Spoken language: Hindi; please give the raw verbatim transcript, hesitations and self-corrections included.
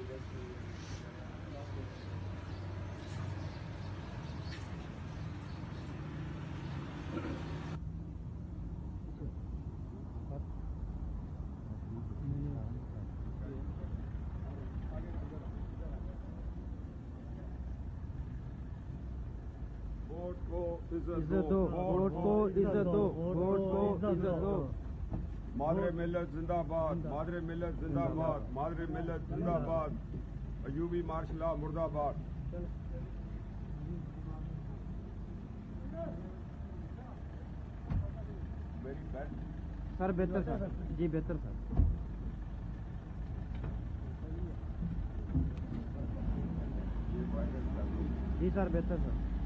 वोट को इज्जत इज्जत दो, वोट को इज्जत दो, वोट को इज्जत दो। मादरे मिल्लत जिंदाबाद, मादरे मिल्लत जिंदाबाद, मादरे मिल्लत जिंदाबाद। अयूबी मार्शला मुर्दाबाद। मेरी बैठ सर बेहतर सर, जी बेहतर सर। जी सर बेहतर सर।